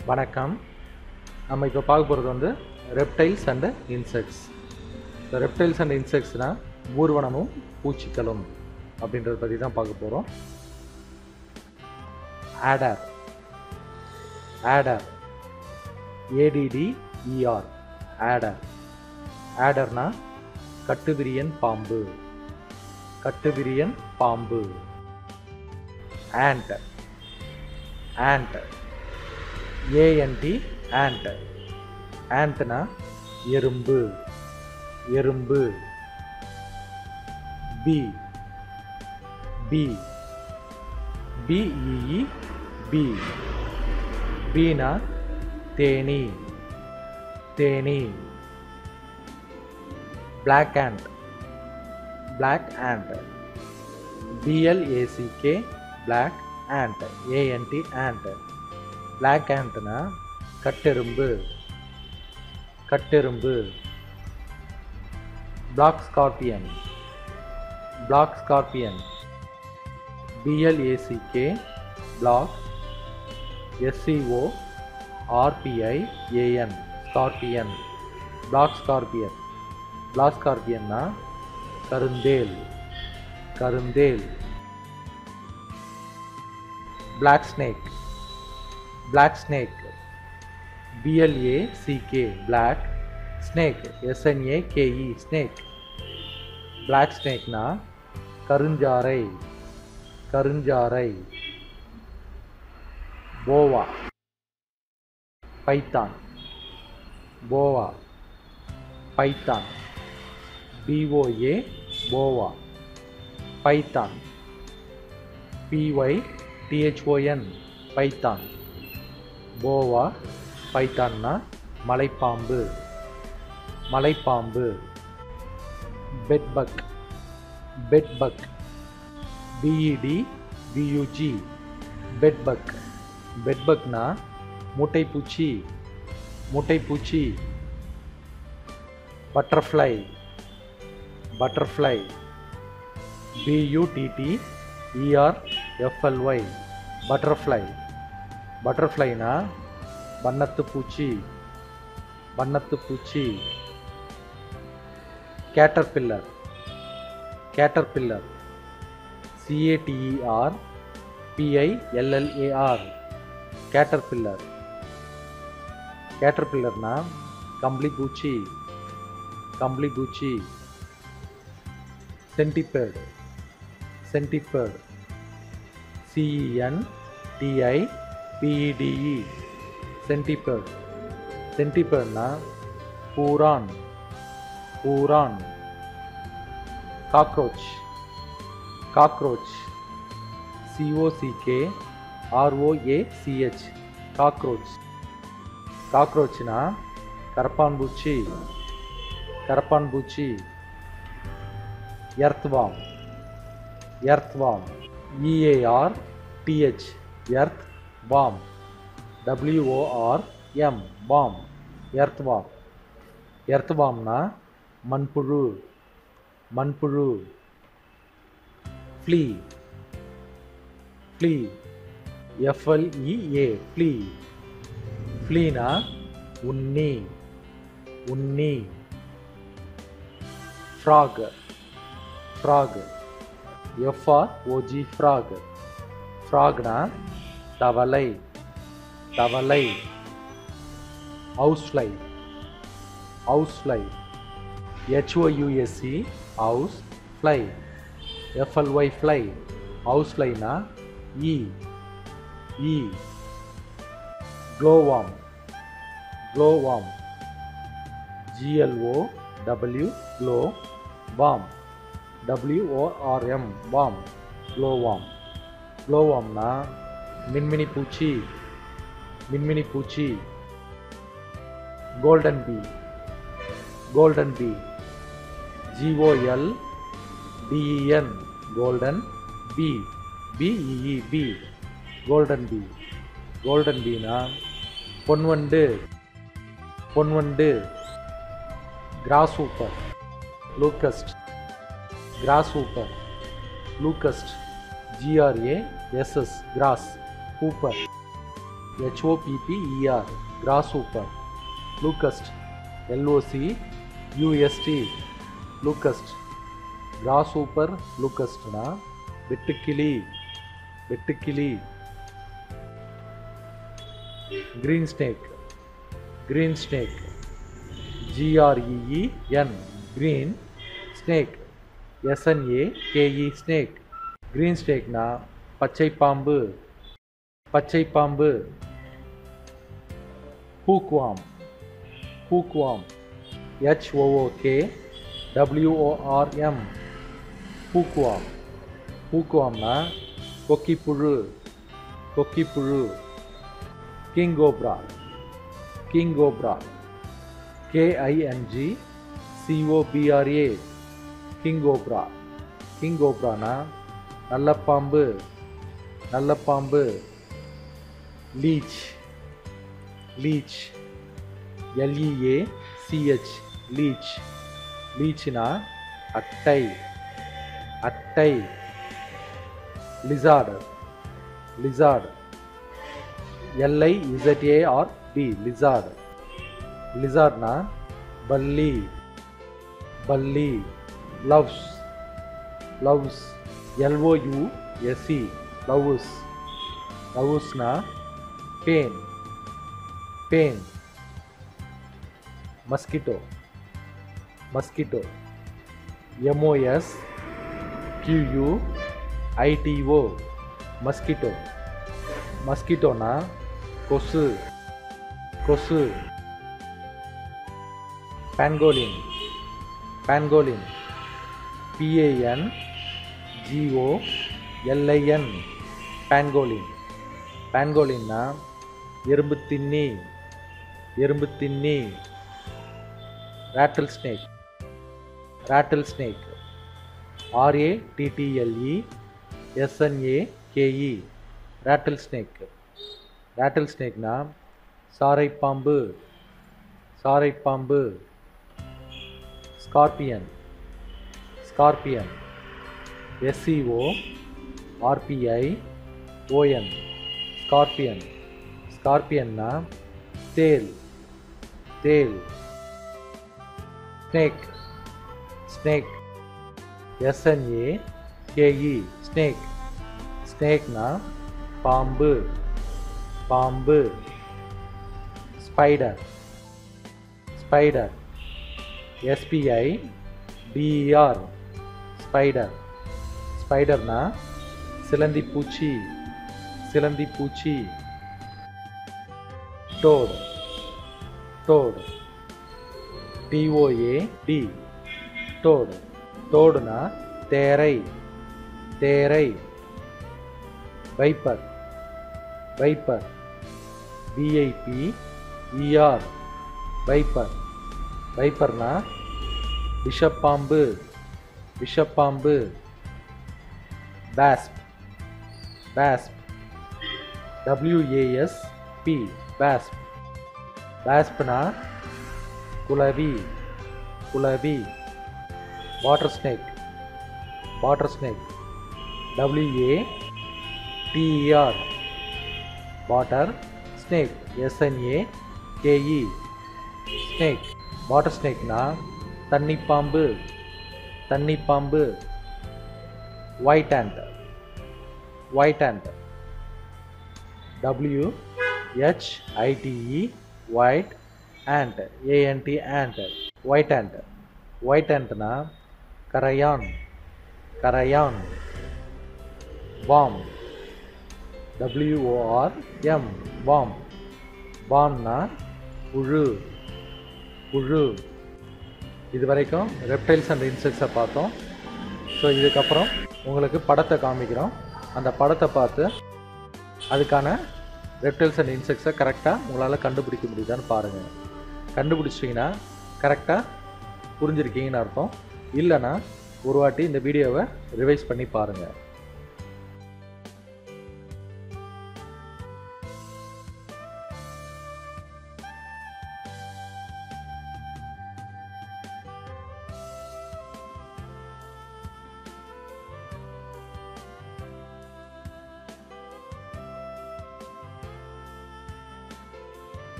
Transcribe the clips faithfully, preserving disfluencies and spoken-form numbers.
வணக்கம். நம்ம இப்போ பார்க்க போகிறது வந்து reptiles and insects. So reptiles and இன்செக்ட்ஸ்னால் ஊர்வனமும் பூச்சிகளும் அப்படின்றத பற்றி தான் பார்க்க போகிறோம். ஆடர் ஆடர் ஏடிடிஇஆர் ஆடர் ஆடர்னா கட்டுவிரியன் பாம்பு கட்டுவிரியன் பாம்பு. ஆண்ட் ஆண்ட் ஏஎன்டி ஆண்ட் ஆண்ட்னா எறும்பு எறும்பு. பி பி பிஇஇ பி பீனா தேனி தேனி. Black ant black ant B L A C K black ant A N T ant. Black ஆண்ட்னா கட்டெரும்பு கட்டெரும்பு. Black scorpion black scorpion B L A C K black S C O R P I A N scorpion. Black scorpion black ஸ்கார்பியன்னா கருந்தேல் கருந்தேல். Black snake black snake B L A C K black snake எஸ்என்ஏகேஇ snake. Black ஸ்னேக்னா கருஞ்சாறை கருஞ்சாறை. போவா Python போவா Python POA போவா Python. BY டிஹெச்ஓஎன் Python. போவா பைத்தான்னா மலைப்பாம்பு மலைப்பாம்பு. பெட்பக் பெட்பக் பிஇடி பியூஜி பெட்பக். பெட்பக்னா மூட்டைப்பூச்சி மூட்டைப்பூச்சி. Butterfly butterfly பியூடிடிஇஆர்எஃப்எல்ஒய் butterfly. பட்டர்ஃப்ளைனா வண்ணத்து பூச்சி வண்ணத்து பூச்சி. Caterpillar caterpillar சிஏடிஇஆர் பிஐஎல்எல்ஏஆர் caterpillar. கேட்டர்பில்லர்னா கம்பளி பூச்சி கம்பளி பூச்சி. சென்டிபேர்ட் சென்டிபேர்ட் சிஇஎன்டிஐ பிஇடிஇ சென்டிபேர்ட். சென்டிபேர்ட்னா பூரான் பூரான். Cockroach cockroach சிஓசிகே ஆர்ஓஏசிஹெச் cockroach. காக்ரோச்னா கரப்பான்பூச்சி கரப்பான்பூச்சி. Earthworm earthworm E A R T H earth worm W O R M worm earthworm. எர்த்வாம்னா மண்புழு மண்புழு. Flea flea F L E A flea. ஃப்ளீனா உண்ணி உண்ணி. Frog frog F R O G frog. ஃப்ராக்னா தவளை தவளை. House fly house fly H O U S C house fly F L Y fly. House ஃப்ளைனா இ இ. Glowworm glowworm G L O W glow worm W O R M worm glowworm. க்ளோவாம்னா மின்மினி பூச்சி மின்மினி பூச்சி. Golden bee golden bee G O L D E N golden bee B E E B golden bee. Golden பீனா பொன்வண்டு பொன்வண்டு. Grasshopper லூக்கஸ்ட் grasshopper locust G R A S S grasshopper. H O P P E R, grasshopper. Locust, L O C U S T, locust. Grasshopper, locust na வெட்டுக்கிளி, வெட்டுக்கிளி. Green snake, green snake. G R E E N, green snake. S N A K E, snake. Green snake na பச்சை பாம்பு, பச்சை பாம்பு. Hookworm, hookworm. H O O K W O R M, hookworm. Hookworm na கொக்கிப்புழு, கொக்கிப்புழு. King cobra, king cobra. K I N G C O B R A, king cobra. King cobra na நல்ல பாம்பு, நல்ல பாம்பு. Leech, leech. L E A C H, leech. Leech na அட்டை, அட்டை. Lizard, lizard. L I Z A R D, lizard. Lizard na பல்லி, பல்லி. Louse, louse. L O U S E, louse. Louse na pain, pain. Mosquito, mosquito. M O S Q U I T O, mosquito. Mosquito na கொசு, கொசு. Pangolin, pangolin. P A N G O L I N, pangolin. Pangolin na எறும்பு தின்னி, எறும்பு தின்னி. Rattlesnake, rattlesnake. R A T T L E S N A K E, rattlesnake. Rattlesnake na சாரை பாம்பு, சாரை பாம்பு. Scorpion, scorpion. S C O R P I O N, scorpion. Scorpion na tail, tail. Snake, snake. S N A K E, snake. Snake na பாம்பு, பாம்பு. Spider, spider. S P I D E R, spider. Spider na சிலந்தி பூச்சி, சிலந்தி பூச்சி. Toad, toad. T O A D, toad. Toad na தேரை, தேரை. Viper, viper. V I P E R, viper. Viper na விஷப்பாம்பு, விஷப்பாம்பு. Wasp, wasp. W A S P, wasp. Wasp na குளவி, குளவி. Water snake, water snake. W A T E R, water snake. S N A K E, snake. Water snake na தண்ணி பாம்பு, தண்ணி பாம்பு. White ant, white ant. W H I T E, white ant. A N T, ant. White ant. White ant na கரையான், கரையான். Worm, W O R M, worm. Worm na புழு, புழு. இது வரைக்கும் ரெப்டைல்ஸ் அண்ட் இன்செக்ட்ஸை பார்த்தோம். ஸோ இதுக்கப்புறம் உங்களுக்கு படத்தை காமிக்கிறோம். அந்த படத்தை பார்த்து அதுக்கான ரெப்டைல்ஸ் அண்ட் இன்செக்ட்ஸை கரெக்டாக உங்களால் கண்டுபிடிக்க முடியுதான்னு பாருங்கள். கண்டுபிடிச்சிட்டிங்கன்னா கரெக்டாக புரிஞ்சிருக்கீங்கன்னு அர்த்தம். இல்லைன்னா ஒரு வாட்டி இந்த வீடியோவை ரிவைஸ் பண்ணி பாருங்கள்.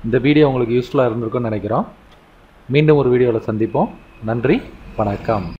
இந்த வீடியோ உங்களுக்கு யூஸ்ஃபுல்லாக இருந்திருக்கும்னு நினைக்கிறோம். மீண்டும் ஒரு வீடியோவில் சந்திப்போம். நன்றி, வணக்கம்.